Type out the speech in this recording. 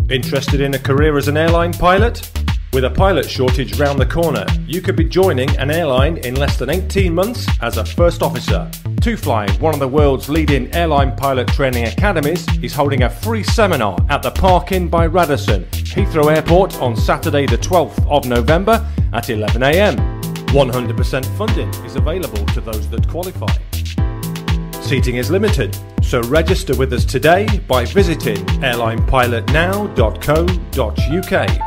Interested in a career as an airline pilot? With a pilot shortage round the corner, you could be joining an airline in less than 18 months as a first officer. 2Fly, one of the world's leading airline pilot training academies, is holding a free seminar at the Park Inn by Radisson, Heathrow Airport on Saturday the 12th of November at 11 AM. 100% funding is available to those that qualify. Seating is limited, so register with us today by visiting airlinepilotnow.co.uk.